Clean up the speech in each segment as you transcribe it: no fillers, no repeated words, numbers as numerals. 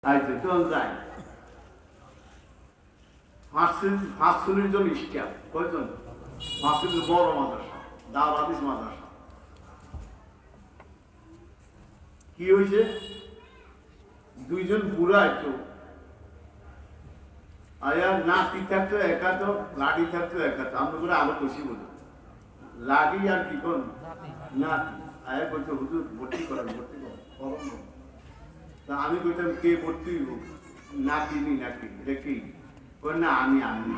আইতে চল যাই 5 জন স্টাফ কয়জন 5 বড় মাদ্রাসা দাওরাত হাদিস মাদ্রাসা কি হয়েছে 2 জন বুড়া একটু আয়া নাতি থাকতো একা তো লাঠি থাকতো একা তো আমরা করে আরো বেশি বলি লাঠি আর কি কোন নাতি আয়া বলছে হুজুর ভর্তি করেন তা আমি কইতাম কে ভর্তি নাতি নি নাতি দেখি না আমি আমি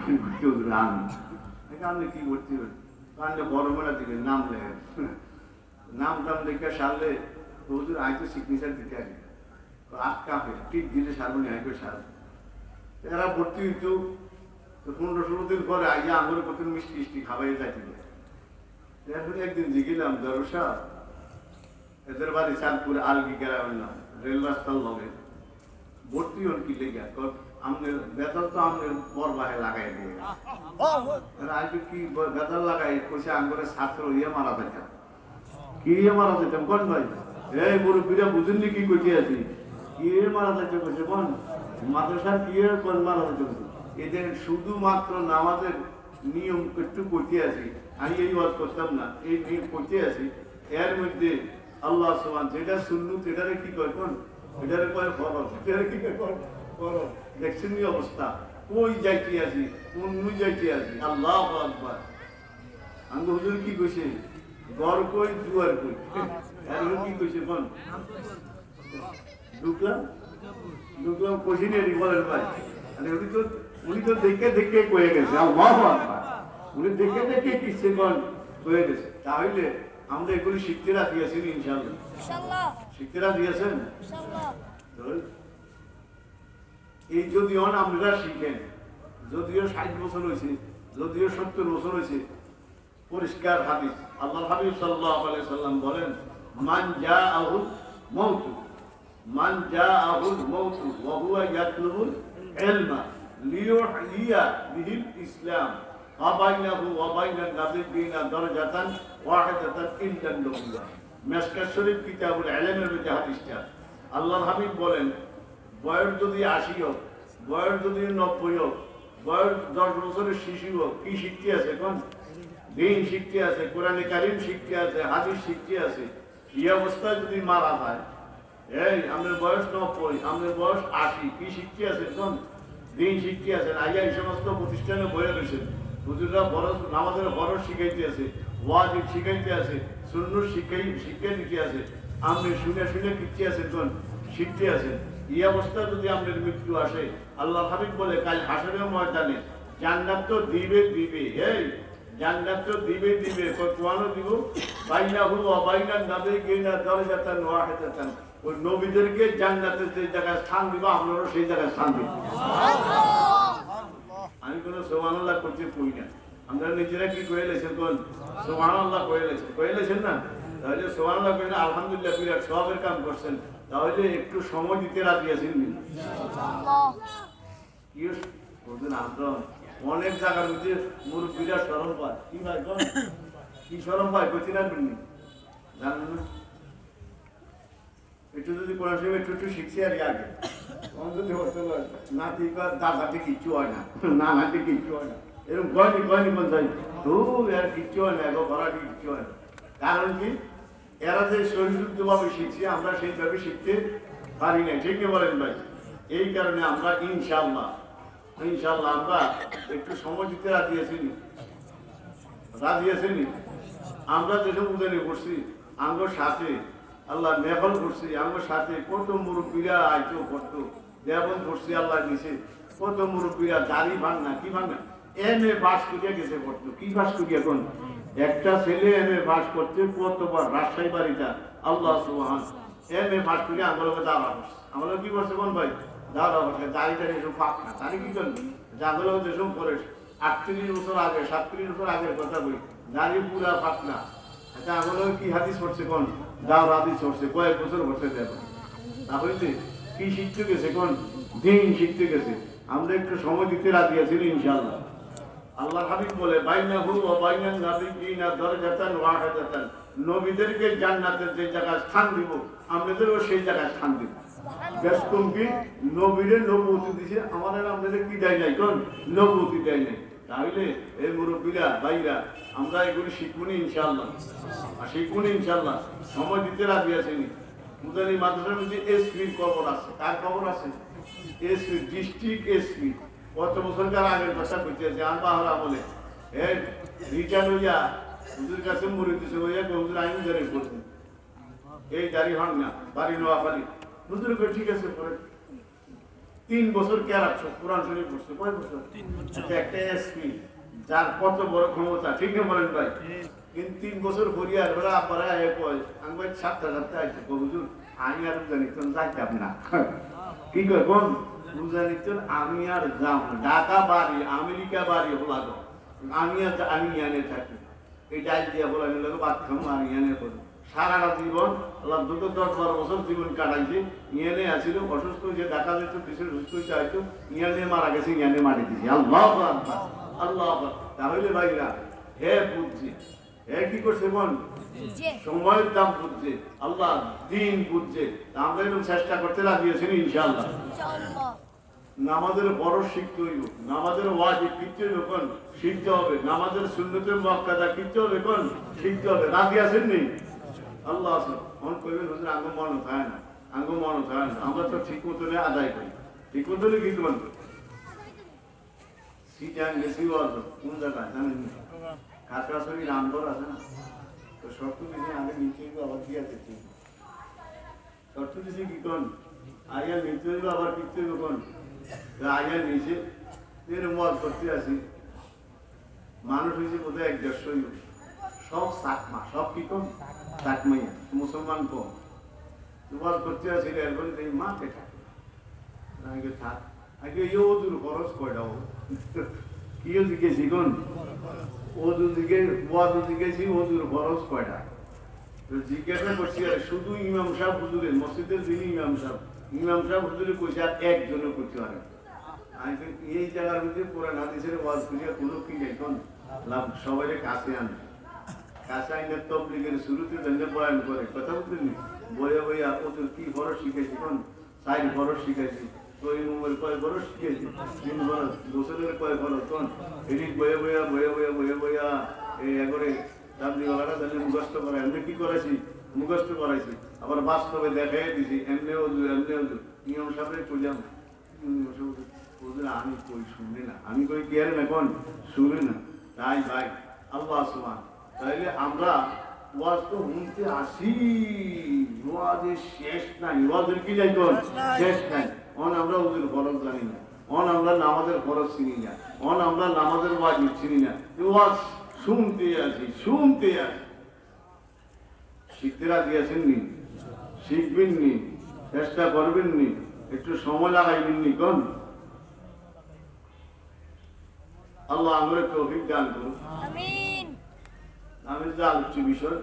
আপনি কি ভর্তি হবেন কারণ বড় মোড়া দিকে নাম লেখেন নাম টাম দেখে সারলে হুজুর আই তো সিগনেচার দিতে আগে আটকা হয়ে টিপ দিলে সারবো না আগে সারবো এরা ভর্তি হইতো 15-16 দিন পরে আইয়া আঙুরে কত মিষ্টি মিষ্টি খাবাই যাইতে এরপরে একদিন জিগিলাম দরসা এদের বাড়ি চাঁদপুরে আলগি গ্রামের নাম রেল রাস্তার লগে ভর্তি হন কি লেগে আমাদের বেতন তো আমাদের পর বাহে লাগাই দিয়ে আগে কি বেতন লাগাই কইছে আঙুরে ছাত্র ইয়ে মারা যেতাম কি ইয়ে মারা যেতাম কোন ভাই এই মুরব্বীরা বুঝেননি কি কইতে আছি কি মারা যাইতে কইছে কোন মাদ্রাসার কি কোন মারা যেতে এদের শুধুমাত্র নামাজের নিয়ম একটু কইতে আছি আমি এই ওয়াজ করতাম না এই নিয়ম কইতে আছি এর মধ্যে আল্লাহ সুবহান যেটা সুন্নত এটারে কি কয় কোন এটারে কয় ফরজ এটারে কি কয় ফরজ দেখছেন এই অবস্থা কই যাইতে আছি কোন নু যাইতে আছি আল্লাহু আকবার আমি হুজুর কি কইছে ঘর কই দুয়ার কই আর কি কইছে কোন ঢুকলাম কোশিনেরই বলেন ভাই উনি তো দেখে দেখে কয়ে গেছে আল্লাহু আকবার উনি দেখে দেখে কিসে কোন কয়ে গেছে তাহলে আমরা এগুলি শিখতে রাখিয়েছি ইনশাআল্লাহ শিখতে রাখিয়েছেন এই যদিও আমরা শিখেন যদিও 60 বছর হয়েছে যদিও 70 বছর হয়েছে পরিষ্কার হাদিস আল্লাহ হাবিব সাল্লাল্লাহু আলাইহি সাল্লাম বলেন মান জাআহুল মাউত মান জাআহুল মাউত ওয়া হুয়া ইয়াতলুবুল ইলমা লিয়ুহইয়া বিহিল ইসলাম আবাইনাহু ওয়া বাইনান নাবিয়িনা দারাজাতান ওয়াহিদাতান ইনদান নবুওয়া মিশকাত শরীফ কিতাবুল ইলমের মধ্যে হাদিসটা আল্লাহর হাবিব বলেন বয়স যদি 80 হোক বয়স যদি 90 হোক বয়স 10 বছরের শিশু হোক কি শিখতে আছে কোন দিন শিখতে আছে কোরআনে কারীম শিখতে আছে হাদিস শিখতে আছে এই অবস্থায় যদি মারা যায় এই আমাদের বয়স 90 আমাদের বয়স 80 কি শিখতে আছে কোন দিন শিখতে আছে আইয়া এই সমস্ত প্রতিষ্ঠানে বয়ে রয়েছে হুজুররা বড় নামাজের বড় শিখাইতে আছে ওয়াজিব শিখাইতে আছে সুন্নাত শিক্ষা দিতে আছে আপনি শুনে শুনে শিখতে আছেন কোন শিখতে আছেন এই অবস্থা যদি আমাদের মৃত্যু আসে আল্লাহ হাবিব বলে কাল হাসরের ময়দানে জান্নাত তো দিবে এই জান্নাত তো দিবে কোরআন দিব বাইনাহু ওয়া বাইনান নাবিয়িনা দারাজাতান ওয়াহিদাতান ওই নবীদেরকে জান্নাতের যে জায়গায় স্থান দিব আপনারা সেই জায়গায় স্থান দিব আমি কোনো সুবহানাল্লাহ করতে কই না আমরা নিজেরা কি কইলেছেন কোন সুবহানাল্লাহ কইলেছেন না তাহলে সুবহানাল্লাহ কইলে আলহামদুলিল্লাহ বিরাট সওয়াবের কাম করছেন তাহলে একটু সময় দিতে রাজি আছেন ইনশাআল্লাহ কি বলছেন আমরা অনেক জায়গার মধ্যে মুরব্বীরা শরম পায় কি ভাই কোন কি শরম পায় কইতে রাখবেন নি জানেন না একটু যদি কোরআন শরীফ একটু শিখছি আর আগে যদি হতো নাতি দাদাতে কিচ্ছু হয় না নানাতে কিচ্ছু হয় না এরকম গয়নি কোন যাই তো এর কিচ্ছু হয় না এগো ভরাটি কিচ্ছু হয় না কারণ কি এরা যে শরীরযুক্তভাবে শিখছি আমরা সেইভাবে শিখতে পারি না ঠিক বলেন ভাই এই কারণে আমরা ইনশাআল্লাহ আমরা একটু সময় দিতে রাজি আছি আমরা যেসব উদানি করছি আমার সাথে আল্লাহ মেহল করছি আমার সাথে কত মুরব্বীরা আইতো করতো দেবন করছি আল্লাহ দিছে কত মুরব্বীরা দাড়ি ভাঙনা কি ভাঙনা এমএ পাস করিয়া গেছে করতো কি পাস করিয়া কোন একটা ছেলে এমএ পাস করতে কতবার রাজশাহী বাড়িটা আল্লাহ সুবহান এমএ পাস করিয়া আমার দাঁড়া করছে আমার কি করছে কোন ভাই দাঁড়া করছে দাড়িটা এসব ফাঁক না দাড়ি কি করবি যাগুলো যেসব করে 38 বছর আগে 37 বছর আগের কথা বলি দাড়ি পুরা ফাঁক না আচ্ছা আমলো কি হাদিস পড়ছে কোন দাওরাত হাদিস পড়ছে কয়েক বছর পড়ছে দেব তাহলে কি শিখতে গেছে কোন দিন শিখতে গেছে আমরা একটু সময় দিতে রাজি আছি ইনশাআল্লাহ আল্লাহ হাবিব বলে বাইনাহু ওয়া বাইনান নাবিয়িনা দারাজাতান ওয়াহিদাতান নবীদেরকে জান্নাতের যে জায়গায় স্থান দিব আমাদেরও সেই জায়গায় স্থান দিব ব্যস্তম কি নবীরে নবুতি দিছে, আমাদের আমাদের কি দেয় নাই কোন নবুতি দেয় নাই। তাহলে এই মুরব্বীরা ভাইরা আমরা এগুলি শিখবনি ইনশাআল্লাহ, আর শিখবনি ইনশাআল্লাহ। সময় দিতে রাজি আছেনি। মুদানি মাদ্রাসার মধ্যে এসপির খবর আছে, কার খবর আছে? SP, district SP. কত বছরকার আগের কথা করতে আছে, আর বাহরা বলে রিটার্ন হইয়া হুজুর কাছে মরে দিছে, হইয়া হুজুর আইন জারি করছেন, এই জারি হন না, বাড়ি নোয়াখালী। হুজুর ঠিক আছে, পরে 3 বছর কে রাখছো, কোরআন শরীফ পড়ছে, কয় বছর? একটা এসপি যার কত বড় ক্ষমতা, ঠিক না বলেন ভাই? কিন্তু 3 বছর ভরিয়া ওরা আবার কয় আমি ভাই 7টা আইছে, হুজুর আমি আর জানি তো যাইতাম না। কি কয় কোন বুঝানি তো আমি আর যাব না, ঢাকা বাড়ি আমেরিকা বাড়ি হলা গো, আমি ইয়ানে থাকি, এই ডাল দিয়া বলা নিলে বাদ খাম আর ইয়ানে করি। সারাটা জীবন আল্লাহ 10-12 বছর জীবন কাটাইছে, ইয়ানে আসিল, অসুস্থ যে দেখা যেত, দেশের সুস্থ হইতে আইতো, ইয়ানে মারা গেছে, ইয়ানে মারি দিছি। আল্লাহ আকবার, আল্লাহ আকবার। তাহলে ভাইরা হে বুঝছি, হে কি করছে বোন? সময়ের দাম বুঝছে, আল্লাহ দিন বুঝছে। আমরা এরকম চেষ্টা করতে রাজি আছেন ইনশাআল্লাহ। নামাজের বড় শিখতে হইব, নামাজের ওয়াজিব কিনতে হবে কোন শিখতে হবে, নামাজের সুন্নতে মুআক্কাদা কিনতে হবে কোন শিখতে হবে। রাজি আছেন নি? আল্লাহ আছে। মন করবেন হুজুর আঙ্গ মন থাকে না, আঙ্গ মন থাকে না, আমরা তো ঠিক মতো আদায় করি, ঠিক মতো কি করবেন? সিটাং গেছি কোন জায়গায় জানেন? খাগড়াছড়ি রামগড় আছে না, তো শর্ত দিয়েছে আগে নিচে আবার দিয়ে দিচ্ছি, শর্ত দিয়েছে কি কোন আইয়া নিচে হইব আবার পিছতে হইব কোন আইয়া নিচে ওয়াজ করতে আসি। মানুষ হয়েছে বোধহয় 150 সব চাকমা, সব কি কম চাকমাইয়া, মুসলমান কম। ওয়াজ করতে আসি এরপরে দেখি মাকে থাকে থাক আগে ওজুর খরচ কয়টা কি জিজ্ঞেসি কোন ওজু দিকে ওয়াজ জিজ্ঞেসি ওজুর খরচ কয়টা জিজ্ঞাসা করছি। আর শুধু ইমাম সাহেব হুজুরের মসজিদের যিনি ইমাম সাহেব হুজুরে কইছে আর একজনও করতে পারে। আমি এই জায়গার মধ্যে কোরআন হাদিসের ওয়াজ করিয়া কোনো কি এখন লাভ, সবাই কাছে আনে, কাছে আইনে তবলিগের শুরুতে ধন্য বয়ান করে, কথা বলতেন বইয়া বইয়া ওদের কি খরচ শিখেছি কোন 4 খরচ শিখেছি, তৈমুমের কয় খরচ শিখেছি, 3 খরচ, গোসলের কয় খরচ কোন এদিক বইয়া বইয়া বইয়া বইয়া বইয়া বইয়া এই একবারে দাবলিওয়ালারা তাহলে মুখস্থ করায়। এমনি কি করাইছি? মুখস্থ করাইছি, আবার বাস্তবে দেখাই দিছি, এমনি ওজু এমনি ওজু। নিয়ম সাহেব কইলাম ওদের আমি কই শুনে না, আমি কই কি আর না কোন শুনে না। তাই ভাই আল্লাহ সুবহান, তাইলে আমরা ওয়াজ তো শুনতে আসি, ওয়াজের শেষ নাই, ওয়াজের কি যাই কোন শেষ নাই। অন আমরা ওদের ফরজ জানি না, অন আমরা নামাজের ফরজ চিনি না, অন আমরা নামাজের ওয়াজিব চিনি না, ওয়াজ শুনতে আসি, শুনতে আসি। শিখতে রাজি আছেন নি? শিখবেন নি? চেষ্টা করবেন নি? একটু সময় লাগাইবেন নি কোন? আল্লাহ আমাদের তৌফিক দান করুন। আমিন। আমি যে আলোচ্য বিষয়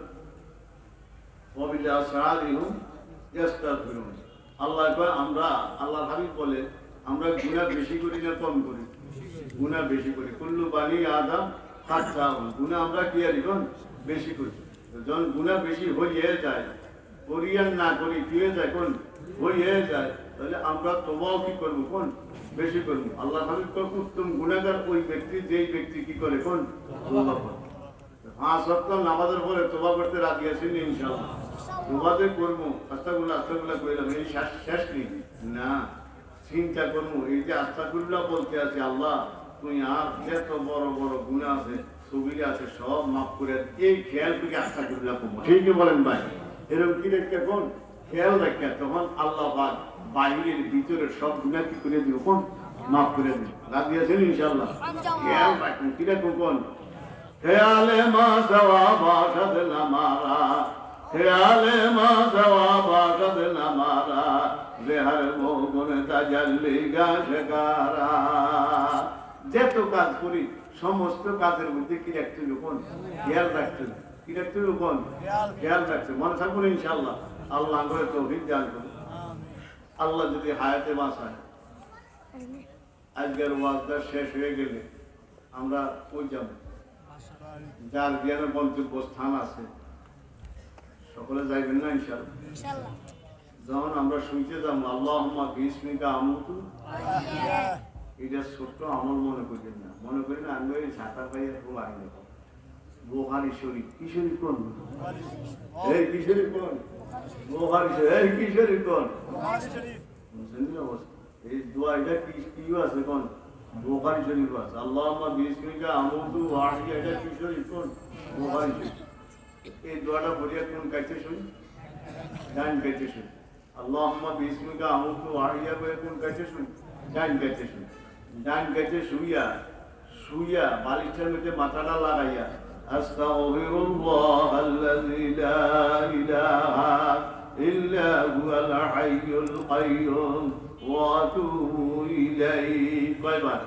আল্লাহ আমরা আল্লাহর হাবিব বলে আমরা গুনাহ বেশি করি না কম করি? গুনাহ বেশি করি। কুল্লু বানি আদম খাত্তাউন, গুনাহ আমরা কি আর বেশি করি। যখন গুনাহ বেশি হয়ে যায়, করিয়ান না করি কি হয়ে যায় কোন হয়ে যায়, তাহলে আমরা তওবাও কি করব কোন বেশি করব। আল্লাহ হাবিব কয় উত্তম গুনাহগার ওই ব্যক্তি যেই ব্যক্তি কি করে কোন তওবা করে। 5 ওয়াক্ত নামাজের পরে তওবা করতে রাজি আছেন ইনশাআল্লাহ? তওবা যে করব, আস্তাগফিরুল্লাহ কইলাম এই শেষ নেই না, চিন্তা করব এই যে আস্তাগফিরুল্লাহ বলতে আছে, আল্লাহ তুই আর এত বড় বড় গুনাহ আছে, ছবি আছে, সব মাফ করে এই খেয়াল থেকে আস্তাগফিরুল্লাহ করব। ঠিকই বলেন ভাই, এরকম কি দেখতে কোন খেয়াল রাখা, তখন আল্লাহ পাক বাহিরের ভিতরের সব গুনাহ কি করে দিব কোন মাফ করে দিব। রাজি আছেন ইনশাআল্লাহ? খেয়াল রাখুন কিরকম কোন খেয়ালে মা সওয়া বাসাদ না মারা, খেয়ালে মা সওয়া বাসাদ না মারা, বেহার মোহন তাজাল্লি গাশকারা। যত কাজ করি সমস্ত কাজের মধ্যে কি রাখতে হবে কোন খেয়াল রাখতে হবে, কি রাখতে হবে কোন খেয়াল রাখতে হবে। মনে থাকবো ইনশাআল্লাহ। আল্লাহ করে তৌফিক দান করুন। আল্লাহ যদি হায়াতে বাঁচায়, আজকের ওয়াজটা শেষ হয়ে গেলে আমরা কই যাব? যার জ্ঞানের গন্তব্য স্থান আছে সকলে যাইবেন না ইনশাআল্লাহ? যখন আমরা শুইতে যাব আল্লাহুম্মা বিসমিকা আমুতু, এটা ছোট্ট আমল মনে করেন না, মনে করি না আমি ওই ছাতা পাইয়া খুব আগে বুখারী শরীফ, কি শরীফ কোন এই কি শরীফ কোন বুখারী শরীফ, এই কি শরীফ কোন বুঝলেন অবস্থা। এই দোয়া এটা কি আছে কোন বুখারী শরীফ আছে, আল্লাহুম্মা বিসমিকা আমুতু ওয়া আহইয়া, এটা কি শরীফ কোন বুখারী শরীফ। এই দোয়াটা পড়িয়া কোন কাছে শুনি, ডান কাছে শুনি। আল্লাহুম্মা বিসমিকা আমুতু ওয়া আহইয়া বলে কোন কাছে শুনি, ডান কাছে শুনি। ডান কাছে শুইয়া বালিশের মধ্যে মাথাটা লাগাইয়া আস্তাগফিরুল্লাহাল্লাযী লা ইলাহা ইল্লা হুয়াল হাইয়ুল কাইয়্যুম ওয়া আতুবু ইলাইহি, কয়বার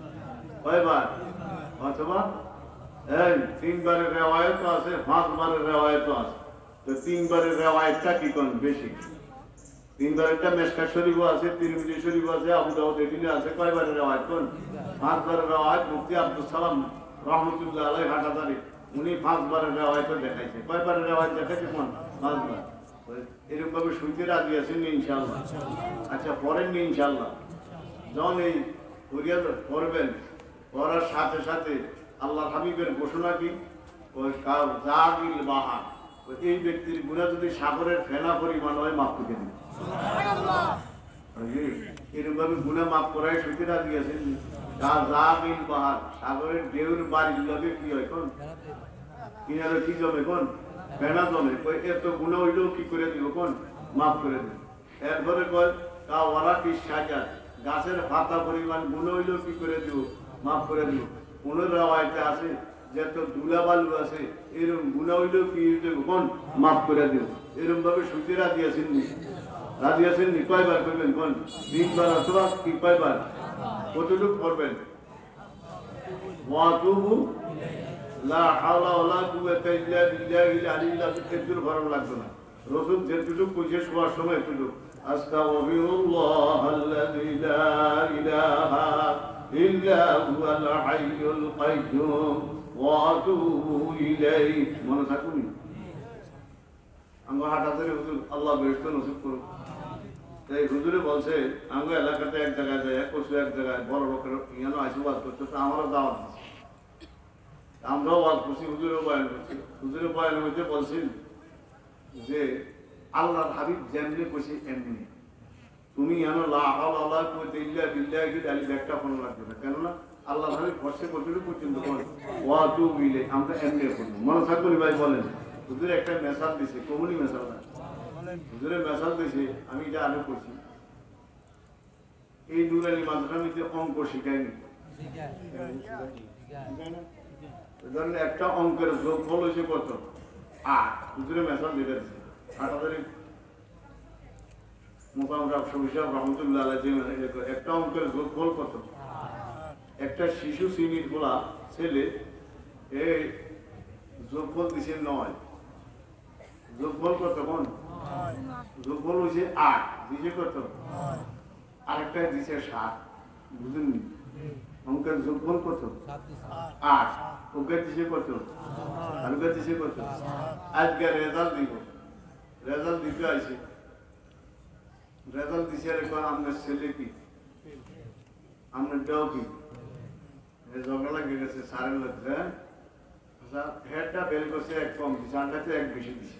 অথবা এই 3 বারের রিওয়ায়াত আছে, 5 বারের রিওয়ায়াত আছে। তো 3 বারের রিওয়ায়াতটা কি কোন বেশি? 3 বারেরটা মিশকাত শরীফ আছে, তিরমিজি শরীফ আছে, আবু দাউদ এখানে আছে। কয় বারের রিওয়ায়াত কোন? 5 বারের রিওয়ায়াত। মুফতি আব্দুল সালাম রাহমাতুল্লাহ আলাইহি হাটাদারি উনি 5 বারের রিওয়ায়াত দেখাইছে। কয় বারের রিওয়ায়াত দেখাইছে কোন? 5 বার। এরকম ভাবে শুইতে রাজি আছেন ইনশাআল্লাহ? আচ্ছা পড়েন ইনশাআল্লাহ। যখন এই ফরিয়াদ করবেন, করার সাথে সাথে আল্লাহর হাবিবের ঘোষণা কি, ওই জাগিল বাহার, এই ব্যক্তির গুনাহ যদি সাগরের ফেনা পরিমাণ হয় মাফ করে দিন। এরকম ভাবে গুনাহ মাফ করাই শুইতে রাজি আছেন? জাগিল বাহার, সাগরের ঢেউর বাড়ির লগে কি হয় কোন কিনারে কি জমে কোন ফেনা জমে, এত গুনাহ হইলেও কি করে দিব কোন মাফ করে দিন। এরপরে কয় তা ওরা কি সাজা, গাছের পাতা পরিমাণ গুনাহ হইলেও কি করে দিব মাফ করে দিব। কোন রাওয়ায়াতে আছে যে তো দুলা বালু আছে, এরকম গুনাহ হইলেও কি কোন মাফ করে দিব। এরকম ভাবে শুইতে রাজি আছেন নি? রাজি আছেন নি? কয়বার করবেন কোন? 3 বার অথবা কি কয়বার? কতটুকু করবেন? ওয়া তুবু লা হাওলা ওয়ালা কুওয়াতা ইল্লা বিল্লাহিল আলিয়্যিল আযীম, এর ফরম লাগবে না। রাসূল যেটুকু কইছে শোয়ার সময় এটুকু আস্তাগফিরুল্লাহাল্লাযী লা ইলাহা ইল্লা হুয়াল হাইয়ুল কাইয়্যুম ওয়া আতুবু ইলাইহি, মনে থাকুনি? আমরা হাঁটা ধরে হুজুর আল্লাহ বেহেশত নসিব করুন। এই হুজুরে বলছে আমরা এলাকাতে এক জায়গায় যায়, কচু এক জায়গায় বড় লোকের ইয়ানো আশীর্বাদ করতে, আমারও দাওয়াত দিচ্ছে, আমরাও ওয়াজ করছি, হুজুরেও বয়ান করছি। হুজুরের বয়ানের মধ্যে বলছেন যে আল্লাহর হাবিব যেমনি কইছে এমনি তুমি জানো লা হাওলা ওয়ালা কুওয়াতা ইল্লা বিল্লাহিল আলিয়্যিল একটা ফোন লাগবে না, কেননা আল্লাহর হাবিব ফরসে কতটুকু পর্যন্ত বলেন ওয়া তুবু ইলাইহি, আমরা এমনি করব। মনে থাকবে ভাই বলেন। হুজুর একটা মেসাল দিছে, কমনি মেসাল না, হুজুরের মেসাল দিছে, আমি এটা আগে করছি। এই নুরানি মাদ্রাসাতে অঙ্ক শিখায়নি, ধরেন একটা অঙ্কের যোগফল হয়েছে কত 8, হুজুরের মেসাল যেটা দিচ্ছে 8,000 মোকাম রহমতুল্লাহ আলাইহি, একটা অঙ্কের যোগফল কত? একটা শিশু শ্রেণীর বলা ছেলে এই যোগফল দিছে 9, যোগফল কত কোন? যোগফল হয়েছে 8, দিছে কত? আরেকটা দিছে 7, বুঝলেন? অঙ্কের যোগফল কত? 8, ওকে দিছে কত? আর ওকে দিছে কত? আজকে রেজাল্ট দিব, রেজাল্ট দিতে আসে, রেজাল্ট দিছে এখন আপনার ছেলে কি আপনার দেও কি ঝগড়া লাগে গেছে সারের লোকটা, হেডটা বেল করছে 1 কম দিছে, আন্ডাতে 1 বেশি দিছে,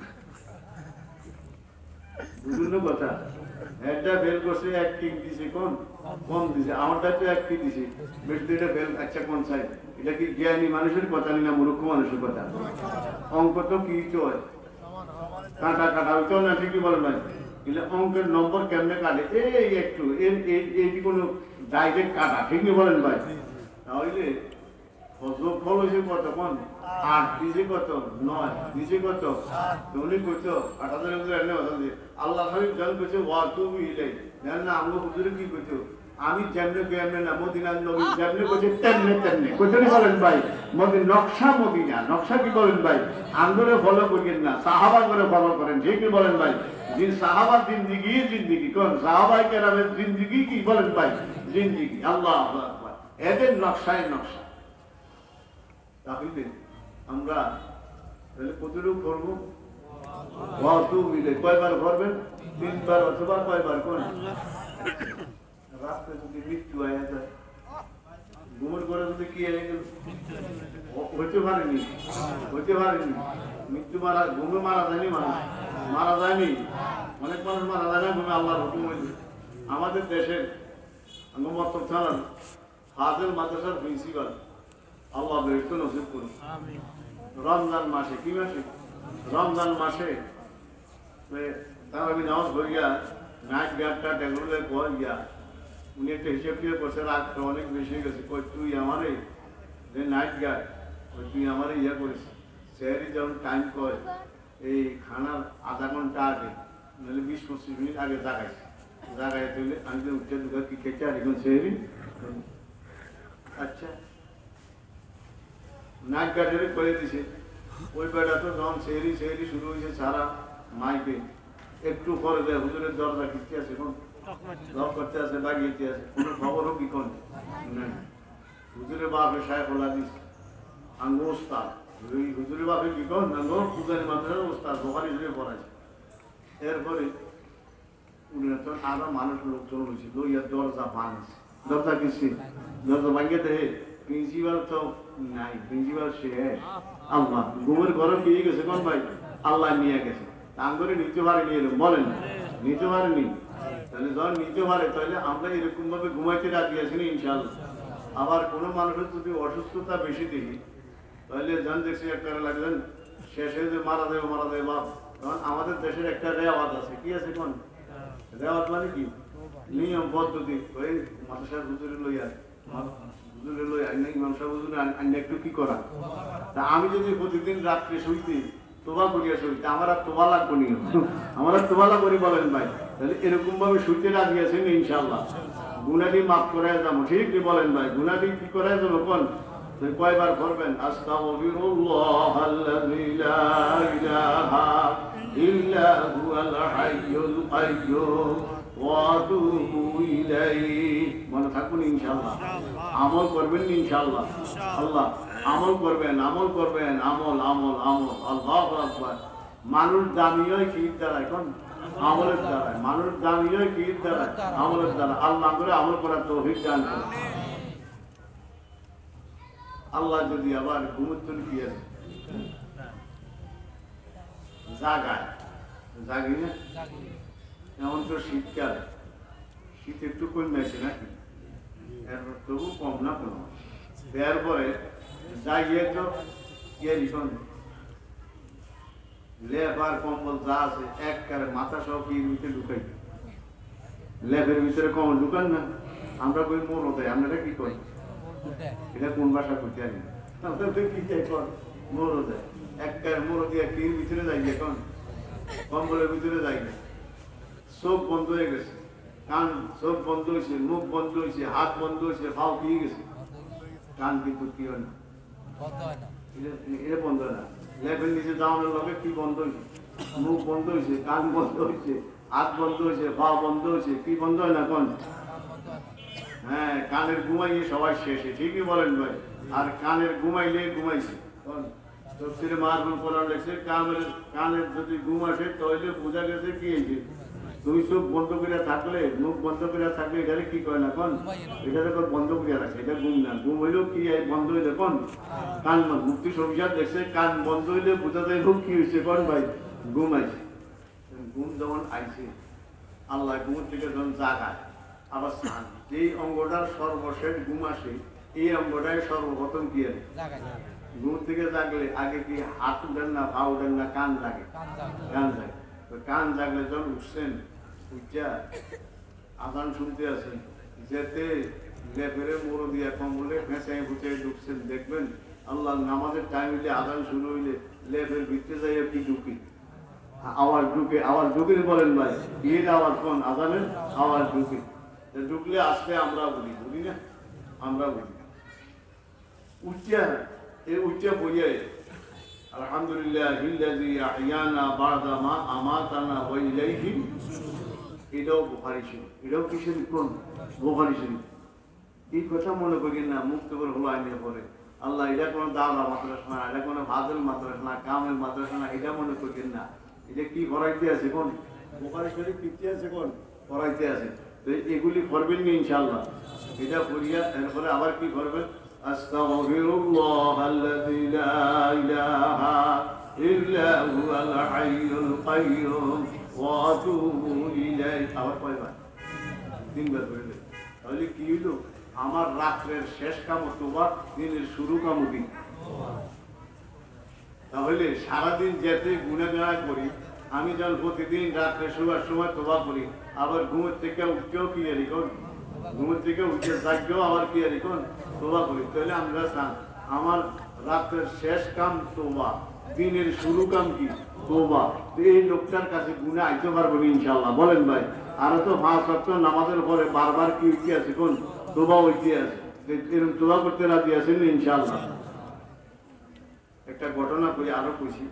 বুঝুন কথা? হেডটা বেল করছে 1 কিং দিছে, কোন কম দিছে, আমারটা তো 1 কি দিছে, বেশ দুইটা বেল। আচ্ছা কোন সাইড? এটা কি জ্ঞানী মানুষের কথা না মূর্খ মানুষের কথা? অঙ্ক তো কি চয় কাটা কাটা হইতো না, ঠিকই বলেন ভাই। এলে অঙ্কের নম্বর কেমনে কাটে? এই একটু এই কোনো ডাইরেক্ট কাটা, ঠিকই বলেন ভাই। তাহলে যোগফল হয়েছে কত কোন? 8, দিছে কত? 9, দিছে কত? উনি কইতো 8,000 এনে কথা দিয়ে আল্লাহ হাবিব জান কইছে ওয়া তুবু ইলাইহি, জান না আমরা হুজুরে কি কইতো? আমি যেমনে কেমনে না, মদিনার নবী যেমনে কইছে তেমনে তেমনে কইতেই বলেন ভাই। মদিনা নকশা, মদিনা নকশা কি বলেন ভাই? আঙ্গুরে ফলো করেন না, সাহাবা করে ফলো করেন, ঠিকই বলেন ভাই। যে সাহাবার জিন্দেগি জিন্দেগি কোন সাহাবায়ে কেরামের জিন্দেগি কি বলেন ভাই? জিন্দেগি আল্লাহু আকবার, এদের নকশায় নকশা। তাহলে আমরা তাহলে কতটুকু করবো? কয়বার করবেন? 3 বার অথবা কয়বার করেন? রাত্রে যদি মৃত্যু হয়ে যায়, ঘুমের করে যদি কি হয়ে গেল, হইতে পারেনি, মৃত্যু মারা, ঘুমে মারা যায়নি, মারা যায়নি, অনেক মানুষ মারা যায় না ঘুমে, আল্লাহর হুকুম হয়েছে। আমাদের দেশের মত্তব থানার ফাজিল মাদ্রাসার প্রিন্সিপাল, আল্লাহ বেহেশত নসিব করুন, রমজান মাসে, কি মাসে? রমজান মাসে তারাবি নামাজ ভরিয়া নাইট গার্ডটা ডেগুলে গিয়া উনি একটা হিসেব দিয়ে করছে, রাতটা অনেক বেশি হয়ে গেছে, কই তুই আমারে যে নাইট গার্ড, ওই তুই আমারে ইয়ে করিস, সেহারি যেমন টাইম কয় এই খানার আধা ঘন্টা আগে, নাহলে 20-25 মিনিট আগে জাগাই তুলে আমি তো উঠে দুটো কি খেতে আর এখন সেহারি। আচ্ছা, নাইট গার্ডের করে দিছে, ওই বেড়া তো যখন সেহারি শুরু হয়েছে সারা মাইকে একটু পরে দেয় হুজুরের দরজা কিনতে আছে, কোন লক করতে আছে, বাগিয়েতে আছে, কোনো খবরও কি কোন হুজুরের বাপে সাহেব বলা দিস আঙ্গো ওস্তাদ, ওই হুজুরের বাপে কি কোন আঙ্গো পূজারি মাদ্রাসার ওস্তাদ বোখারি হিসেবে পড়াইছে। এরপরে উনি তো আরো মানুষ লোকজন হয়েছে, লইয়া দরজা ভাঙছে, দরজা কিনছে, দরজা ভাঙিয়ে দেহে প্রিন্সিপাল তো নাই, প্রিন্সিপাল সে আল্লাহ ঘুমের ঘরে পেয়ে গেছে, কোন ভাই আল্লাহ নিয়ে গেছে, দাম করে নিতে পারেনি, এরকম বলেন নিতে পারেনি, তাহলে যখন নিতে পারে তাহলে আমরা এরকম ভাবে ঘুমাইতে রাজি আছি না ইনশাআল্লাহ। আবার কোনো মানুষের যদি অসুস্থতা বেশি দেখি তাহলে যান দেখছি একটা লাগলেন শেষে যে মারা দেবে বাপ, তখন আমাদের দেশের একটা রেওয়াজ আছে, কি আছে কোন রেওয়াজ মানে কি নিয়ম পদ্ধতি, ওই মাদ্রাসার হুজুরে লইয়া ইমাম সাহেব হুজুরে আইন একটু কি করা, তা আমি যদি প্রতিদিন রাত্রে শুইতে তোবা করিয়া শুইতে আমার আর তোবা লাগবো নি, আমার আর তোবা লাগবো বলেন ভাই, তাহলে এরকম ভাবে শুইতে রাজি আছেন ইনশাআল্লাহ, গুনাহটি মাফ করায় যাবো, ঠিক কি বলেন ভাই, গুনাহটি কি করায় যাবো কোন, কয়বার করবেন? আস্তাগফিরুল্লাহ আল্লাযী লা ইলাহা ইল্লা হুয়াল হাইয়ুল কাইয়্যুম ওয়া আতুবু ইলাইহি, মনে থাকুন ইনশাআল্লাহ, আমল করবেন ইনশাআল্লাহ, আল্লাহ আমল করবেন, আমল আল্লাহু আকবার। মানুষ দামি হয় কি দ্বারা, এখন আমলের দ্বারা, মানুষ দামি হয় কি দ্বারা, আমলের দ্বারা। আল্লাহ করে আমল করার তৌফিক দান করুন। আল্লাহ যদি আবার ঘুমোত্তর দিয়ে জাগি না, এমন তো শীতকাল, শীত একটু কমে আসে নাকি, এরপর তবু কম না কোনো, এরপরে জাগিয়ে তো লেপ আর কম্বল যা আছে একবারে মাথা সহ পির ভিতরে ঢুকাই, লেপের ভিতরে কম্বল ঢুকান না, আমরা কই মোড় দেয়, আপনারা কি করি, এটা কোন ভাষা করতে জানি না, মোড় দেয় একবারে মোড় দিয়ে পির ভিতরে যাই, এখন কম্বলের ভিতরে যাই না, চোখ বন্ধ হয়ে গেছে, কান চোখ বন্ধ হয়েছে, মুখ বন্ধ হয়েছে, হাত বন্ধ হয়েছে, পাও পিয়ে গেছে, কান কিন্তু কি হয় না, এটা বন্ধ হয় না, লেপের নিচে যাওয়ানোর লগে কি বন্ধ হয়েছে, মুখ বন্ধ হয়েছে, কান বন্ধ হয়েছে, হাত বন্ধ হয়েছে, পা বন্ধ হয়েছে, কি বন্ধ হয় না কোন, হ্যাঁ কানের ঘুমাইয়ে সবাই শেষে, ঠিকই বলেন ভাই, আর কানের ঘুমাইলে ঘুমাইছে, তফসিরে মাহফিল কোরআন লেখছে কানের যদি ঘুম আসে তাহলে বোঝা গেছে কি হয়েছে, তুমি চোখ বন্ধ করে থাকলে, মুখ বন্ধ করে থাকলে এটারে কি করে না কোন, এটা দেখো বন্ধ করে রাখছে, এটা ঘুম না, ঘুম হইলেও কি বন্ধ হইলে কোন কান, মুক্তি সংসার দেখছে কান বন্ধ হইলে বোঝা যায় ঘুম কি হয়েছে কোন ভাই, ঘুম আইছে, ঘুম যখন আইছে আল্লাহ ঘুম থেকে যখন জাগায় আবার স্নান, যেই অঙ্গটার সর্বশেষ ঘুম আসে এই অঙ্গটাই সর্বপ্রথম কি আছে, ঘুম থেকে জাগলে আগে কি হাত উঠেন না, পা উঠেন না, কান জাগে, কান জাগে, কান জাগলে যখন উঠছেন উঠা আজান শুনতে আছেন, যেতে লেপেরে মোড়ো দিয়া কম্বলে ফেঁচাই ফুচাই ঢুকছেন, দেখবেন আল্লাহ নামাজের টাইম হইলে আজান শুরু হইলে লেপের ভিতরে যাইয়া কি ঢুকি, আওয়াজ ঢুকে বলেন ভাই, বিয়ের আওয়াজ কোন, আজানের আওয়াজ ঢুকলে আসলে আমরা বলি না, আমরা বলি উচ্চা, এই উচ্চা বইয়া আলহামদুলিল্লাহ হিল্লাযী আহইয়ানা বা'দা মা আমাতানা ওয়া ইলাইহি, এটাও বুখারী শরীফ, এটাও কি শরীফ কোন, বুখারী শরীফ। এই কথা মনে করি না, মুক্ত করে হলো আইনে পরে আল্লাহ, এটা কোনো দাওরা মাদ্রাসা না, এটা কোনো ফাজিল মাদ্রাসা না, কামেল মাদ্রাসা না, এটা মনে করি না, এটা কি করাইতে আছে কোন বুখারী শরীফ কিতে আছে কোন করাইতে আছে। তো এগুলি করবেন না ইনশাআল্লাহ। এটা করিয়া এরপরে আবার কি করবেন, আস্তাগফিরুল্লাহাল্লাযী লা ইলাহা ইল্লা হুয়াল হাইয়ুল কাইয়্যুম ওয়া আতুবু ইলাইহি। আবার কয়বার? 3 বার বললেন। তাহলে কি হলো, আমার রাত্রের শেষ কাম তোবা, দিনের শুরু কাম দিন। তাহলে সারাদিন যেতে গুনাহ করি, আমি যখন প্রতিদিন রাত্রে শোবার সময় তোবা করি, আবার ঘুমের থেকে উঠতেও কি আর কোন, ঘুমের থেকে উঠে থাকতেও আবার কি আর কোন তোবা করি। তাহলে আমরা আমার রাত্রের শেষ কাম তোবা, দিনের শুরু কাম কি তোবা। এই লোকটার কাছে গুনাহ আইতে পারবো ইনশাআল্লাহ, বলেন ভাই। আর তো 5 ওয়াক্ত নামাজের পরে বারবার কি উঠতে আছে কোন তোবা হইতে আছে, এরকম তোবা করতে রাজি আছেন ইনশাআল্লাহ। একটা ঘটনা কই, আরো কইছি।